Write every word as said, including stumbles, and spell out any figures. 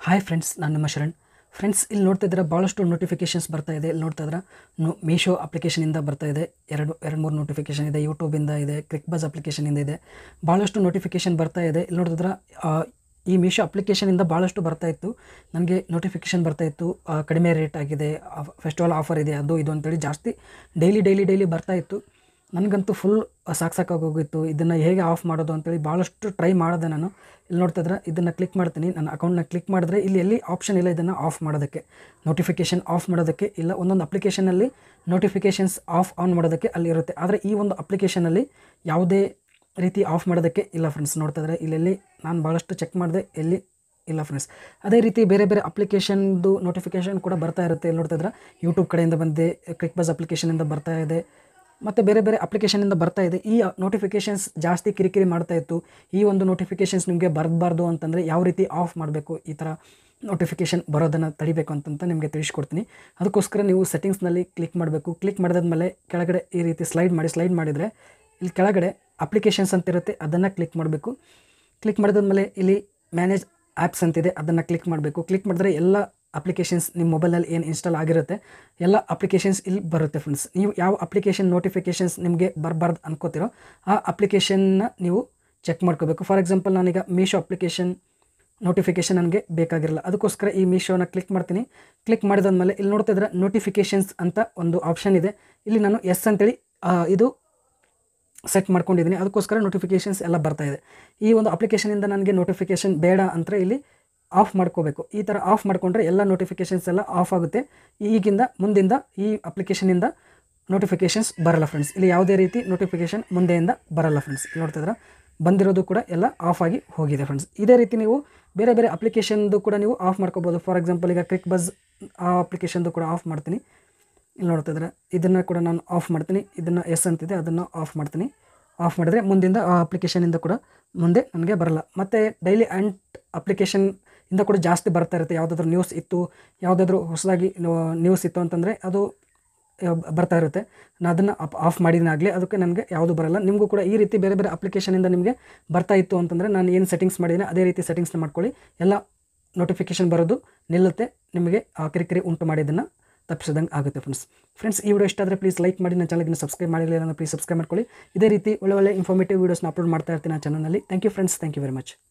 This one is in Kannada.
ಹಾಯ್ ಫ್ರೆಂಡ್ಸ್, ನಾನು ನಿಮ್ಮ ಶರಣ್. ಫ್ರೆಂಡ್ಸ್, ಇಲ್ಲಿ ನೋಡ್ತಾ ಇದ್ದೀರಾ ಭಾಳಷ್ಟು ನೋಟಿಫಿಕೇಷನ್ಸ್ ಬರ್ತಾ ಇದೆ. ಇಲ್ಲಿ ನೋಡ್ತಾ ಇದ್ದೀರಾ ನೋ ಮೀಶೋ ಅಪ್ಲಿಕೇಶನಿಂದ ಬರ್ತಾ ಇದೆ. ಎರಡು ಎರಡು ಮೂರು ನೋಟಿಫಿಕೇಷನ್ ಇದೆ. ಯೂಟ್ಯೂಬಿಂದ ಇದೆ, ಕ್ಲಿಕ್ ಬಸ್ ಅಪ್ಲಿಕೇಶನಿಂದ ಇದೆ. ಭಾಳಷ್ಟು ನೋಟಿಫಿಕೇಷನ್ ಬರ್ತಾ ಇದೆ. ಇಲ್ಲಿ ನೋಡ್ತಿದ್ರೆ ಈ ಮೀಶೋ ಅಪ್ಲಿಕೇಶನಿಂದ ಭಾಳಷ್ಟು ಬರ್ತಾ ಇತ್ತು. ನನಗೆ ನೋಟಿಫಿಕೇಷನ್ ಬರ್ತಾ ಇತ್ತು, ಕಡಿಮೆ ರೇಟ್ ಆಗಿದೆ, ಫೆಸ್ಟಿವಲ್ ಆಫರ್ ಇದೆ, ಅದು ಇದು ಅಂತೇಳಿ ಜಾಸ್ತಿ ಡೈಲಿ ಡೈಲಿ ಡೈಲಿ ಬರ್ತಾ ಇತ್ತು. ನನಗಂತೂ ಫುಲ್ ಸಾಕು ಸಾಕಾಗಿ ಹೋಗಿತ್ತು. ಇದನ್ನು ಹೇಗೆ ಆಫ್ ಮಾಡೋದು ಅಂತೇಳಿ ಭಾಳಷ್ಟು ಟ್ರೈ ಮಾಡಿದೆ ನಾನು. ಇಲ್ಲಿ ನೋಡ್ತಾ ಇದ್ರೆ ಇದನ್ನು ಕ್ಲಿಕ್ ಮಾಡ್ತೀನಿ. ನನ್ನ ಅಕೌಂಟ್ನ ಕ್ಲಿಕ್ ಮಾಡಿದ್ರೆ ಇಲ್ಲಿ ಎಲ್ಲಿ ಆಪ್ಷನ್ ಇಲ್ಲ ಇದನ್ನು ಆಫ್ ಮಾಡೋದಕ್ಕೆ, ನೋಟಿಫಿಕೇಷನ್ ಆಫ್ ಮಾಡೋದಕ್ಕೆ ಇಲ್ಲ. ಒಂದೊಂದು ಅಪ್ಲಿಕೇಶನಲ್ಲಿ ನೋಟಿಫಿಕೇಷನ್ಸ್ ಆಫ್ ಆನ್ ಮಾಡೋದಕ್ಕೆ ಅಲ್ಲಿ ಇರುತ್ತೆ. ಆದರೆ ಈ ಒಂದು ಅಪ್ಲಿಕೇಶನಲ್ಲಿ ಯಾವುದೇ ರೀತಿ ಆಫ್ ಮಾಡೋದಕ್ಕೆ ಇಲ್ಲ ಫ್ರೆಂಡ್ಸ್. ನೋಡ್ತಾ ಇದ್ರೆ ಇಲ್ಲೆಲ್ಲಿ ನಾನು ಭಾಳಷ್ಟು ಚೆಕ್ ಮಾಡಿದೆ, ಎಲ್ಲಿ ಇಲ್ಲ ಫ್ರೆಂಡ್ಸ್. ಅದೇ ರೀತಿ ಬೇರೆ ಬೇರೆ ಅಪ್ಲಿಕೇಶನ್ದು ನೋಟಿಫಿಕೇಷನ್ ಕೂಡ ಬರ್ತಾ ಇರುತ್ತೆ. ಇಲ್ಲಿ ನೋಡ್ತಾ ಇದ್ರೆ ಯೂಟ್ಯೂಬ್ ಕಡೆಯಿಂದ ಬಂದೆ, ಕ್ಲಿಕ್ ಬಸ್ ಅಪ್ಲಿಕೇಶನಿಂದ ಬರ್ತಾ ಇದೆ, ಮತ್ತು ಬೇರೆ ಬೇರೆ ಅಪ್ಲಿಕೇಶನಿಂದ ಬರ್ತಾ ಇದೆ. ಈ ನೋಟಿಫಿಕೇಷನ್ಸ್ ಜಾಸ್ತಿ ಕಿರಿಕಿರಿ ಮಾಡ್ತಾ ಇತ್ತು. ಈ ಒಂದು ನೋಟಿಫಿಕೇಷನ್ಸ್ ನಿಮಗೆ ಬರಬಾರ್ದು ಅಂತಂದರೆ ಯಾವ ರೀತಿ ಆಫ್ ಮಾಡಬೇಕು, ಈ ಥರ ನೋಟಿಫಿಕೇಷನ್ ಬರೋದನ್ನು ತಡಿಬೇಕು ಅಂತಂತ ನಿಮಗೆ ತಿಳಿಸ್ಕೊಡ್ತೀನಿ. ಅದಕ್ಕೋಸ್ಕರ ನೀವು ಸೆಟ್ಟಿಂಗ್ಸ್ನಲ್ಲಿ ಕ್ಲಿಕ್ ಮಾಡಬೇಕು. ಕ್ಲಿಕ್ ಮಾಡಿದ್ಮೇಲೆ ಕೆಳಗಡೆ ಈ ರೀತಿ ಸ್ಲೈಡ್ ಮಾಡಿ ಸ್ಲೈಡ್ ಮಾಡಿದರೆ ಇಲ್ಲಿ ಕೆಳಗಡೆ ಅಪ್ಲಿಕೇಶನ್ಸ್ ಅಂತ ಇರುತ್ತೆ, ಅದನ್ನು ಕ್ಲಿಕ್ ಮಾಡಬೇಕು. ಕ್ಲಿಕ್ ಮಾಡಿದ್ಮೇಲೆ ಇಲ್ಲಿ ಮ್ಯಾನೇಜ್ ಆ್ಯಪ್ಸ್ ಅಂತಿದೆ, ಅದನ್ನು ಕ್ಲಿಕ್ ಮಾಡಬೇಕು. ಕ್ಲಿಕ್ ಮಾಡಿದ್ರೆ ಎಲ್ಲ ಅಪ್ಲಿಕೇಶನ್ಸ್ ನಿಮ್ಮ ಮೊಬೈಲಲ್ಲಿ ಏನು ಇನ್ಸ್ಟಾಲ್ ಆಗಿರುತ್ತೆ ಎಲ್ಲ ಅಪ್ಲಿಕೇಶನ್ಸ್ ಇಲ್ಲಿ ಬರುತ್ತೆ ಫ್ರೆಂಡ್ಸ್. ನೀವು ಯಾವ ಅಪ್ಲಿಕೇಶನ್ ನೋಟಿಫಿಕೇಷನ್ಸ್ ನಿಮಗೆ ಬರಬಾರ್ದು ಅನ್ಕೋತಿರೋ ಆ ಅಪ್ಲಿಕೇಶನ್ನ ನೀವು ಚೆಕ್ ಮಾಡ್ಕೋಬೇಕು. ಫಾರ್ ಎಕ್ಸಾಂಪಲ್, ನಾನೀಗ ಮೀಶೋ ಅಪ್ಲಿಕೇಶನ್ ನೋಟಿಫಿಕೇಷನ್ ನನಗೆ ಬೇಕಾಗಿರಲ್ಲ, ಅದಕ್ಕೋಸ್ಕರ ಈ ಮೀಶೋನ ಕ್ಲಿಕ್ ಮಾಡ್ತೀನಿ. ಕ್ಲಿಕ್ ಮಾಡಿದಾದ್ಮೇಲೆ ಇಲ್ಲಿ ನೋಡ್ತಾ ಇದ್ರೆ ನೋಟಿಫಿಕೇಷನ್ಸ್ ಅಂತ ಒಂದು ಆಪ್ಷನ್ ಇದೆ. ಇಲ್ಲಿ ನಾನು ಎಸ್ ಅಂತೇಳಿ ಇದು ಸೆಟ್ ಮಾಡ್ಕೊಂಡಿದ್ದೀನಿ, ಅದಕ್ಕೋಸ್ಕರ ನೋಟಿಫಿಕೇಷನ್ಸ್ ಎಲ್ಲ ಬರ್ತಾ ಇದೆ. ಈ ಒಂದು ಅಪ್ಲಿಕೇಶನಿಂದ ನನಗೆ ನೋಟಿಫಿಕೇಷನ್ ಬೇಡ ಅಂದರೆ ಇಲ್ಲಿ ಆಫ್ ಮಾಡ್ಕೋಬೇಕು. ಈ ಥರ ಆಫ್ ಮಾಡಿಕೊಂಡ್ರೆ ಎಲ್ಲ ನೋಟಿಫಿಕೇಷನ್ಸ್ ಎಲ್ಲ ಆಫ್ ಆಗುತ್ತೆ. ಈಗಿಂದ ಮುಂದಿಂದ ಈ ಅಪ್ಲಿಕೇಶನಿಂದ ನೋಟಿಫಿಕೇಷನ್ಸ್ ಬರಲ್ಲ ಫ್ರೆಂಡ್ಸ್. ಇಲ್ಲಿ ಯಾವುದೇ ರೀತಿ ನೋಟಿಫಿಕೇಷನ್ ಮುಂದೆಯಿಂದ ಬರಲ್ಲ ಫ್ರೆಂಡ್ಸ್. ನೋಡ್ತಿದ್ರೆ ಬಂದಿರೋದು ಕೂಡ ಎಲ್ಲ ಆಫ್ ಆಗಿ ಹೋಗಿದೆ ಫ್ರೆಂಡ್ಸ್. ಇದೇ ರೀತಿ ನೀವು ಬೇರೆ ಬೇರೆ ಅಪ್ಲಿಕೇಶನ್ದು ಕೂಡ ನೀವು ಆಫ್ ಮಾಡ್ಕೋಬೋದು. ಫಾರ್ ಎಕ್ಸಾಂಪಲ್, ಈಗ ಕ್ಲಿಕ್ ಬಸ್ ಆ ಅಪ್ಲಿಕೇಶನ್ದು ಕೂಡ ಆಫ್ ಮಾಡ್ತೀನಿ. ಇಲ್ಲಿ ನೋಡ್ತಿದ್ರೆ ಇದನ್ನು ಕೂಡ ನಾನು ಆಫ್ ಮಾಡ್ತೀನಿ. ಇದನ್ನು ಎಸ್ ಅಂತಿದೆ, ಅದನ್ನು ಆಫ್ ಮಾಡ್ತೀನಿ. ಆಫ್ ಮಾಡಿದ್ರೆ ಮುಂದಿಂದ ಆ ಅಪ್ಲಿಕೇಶನಿಂದ ಕೂಡ ಮುಂದೆ ನನಗೆ ಬರಲ್ಲ. ಮತ್ತು ಡೈಲಿ ಆ್ಯಂಡ್ ಅಪ್ಲಿಕೇಶನ್ ಇಂದ ಕೂಡ ಜಾಸ್ತಿ ಬರ್ತಾ ಇರುತ್ತೆ. ಯಾವುದಾದ್ರೂ ನ್ಯೂಸ್ ಇತ್ತು, ಯಾವುದಾದ್ರೂ ಹೊಸದಾಗಿ ನ್ಯೂಸ್ ಇತ್ತು ಅಂತಂದರೆ ಅದು ಬರ್ತಾ ಇರುತ್ತೆ. ನಾನು ಅದನ್ನು ಆಫ್ ಮಾಡಿದಾಗಲೇ ಅದಕ್ಕೆ ನನಗೆ ಯಾವುದು ಬರಲ್ಲ. ನಿಮಗೂ ಕೂಡ ಈ ರೀತಿ ಬೇರೆ ಬೇರೆ ಅಪ್ಲಿಕೇಶನಿಂದ ನಿಮಗೆ ಬರ್ತಾ ಇತ್ತು ಅಂತಂದರೆ ನಾನು ಏನು ಸೆಟ್ಟಿಂಗ್ಸ್ ಮಾಡಿದ್ದೀನಿ ಅದೇ ರೀತಿ ಸೆಟ್ಟಿಂಗ್ಸ್ನ ಮಾಡ್ಕೊಳ್ಳಿ. ಎಲ್ಲ ನೋಟಿಫಿಕೇಷನ್ ಬರೋದು ನಿಲ್ಲುತ್ತೆ, ನಿಮಗೆ ಆ ಕಿರಿಕಿರಿ ಉಂಟು ಮಾಡಿದ್ದನ್ನು ತಪ್ಪಿಸಿದಂಗೆ ಆಗುತ್ತೆ ಫ್ರೆಂಡ್ಸ್. ಫ್ರೆಂಡ್ಸ್, ಈ ವಿಡಿಯೋ ಇಷ್ಟ ಆದರೆ ಪ್ಲೀಸ್ ಲೈಕ್ ಮಾಡಿ, ನನ್ನ ಚಾನಲ್ಗೆ ಸಬ್ಸ್ಕ್ರೈಬ್ ಮಾಡಿರಲಿಲ್ಲ ಅಂದರೆ ಪ್ಲೀಸ್ ಸಬ್ಸ್ಕ್ರೈಬ್ ಮಾಡ್ಕೊಳ್ಳಿ. ಇದೇ ರೀತಿ ಒಳ್ಳೆ ಒಳ್ಳೆ ಇನ್ಫಾರ್ಮೇಟಿವ್ ವೀಡಿಯೋಸ್ನ ಅಪ್ಲೋಡ್ ಮಾಡ್ತಾ ಇರ್ತೀನಿ ನನ್ನ ಚಾನಲ್ನಲ್ಲಿ. Thank you friends, thank you very much.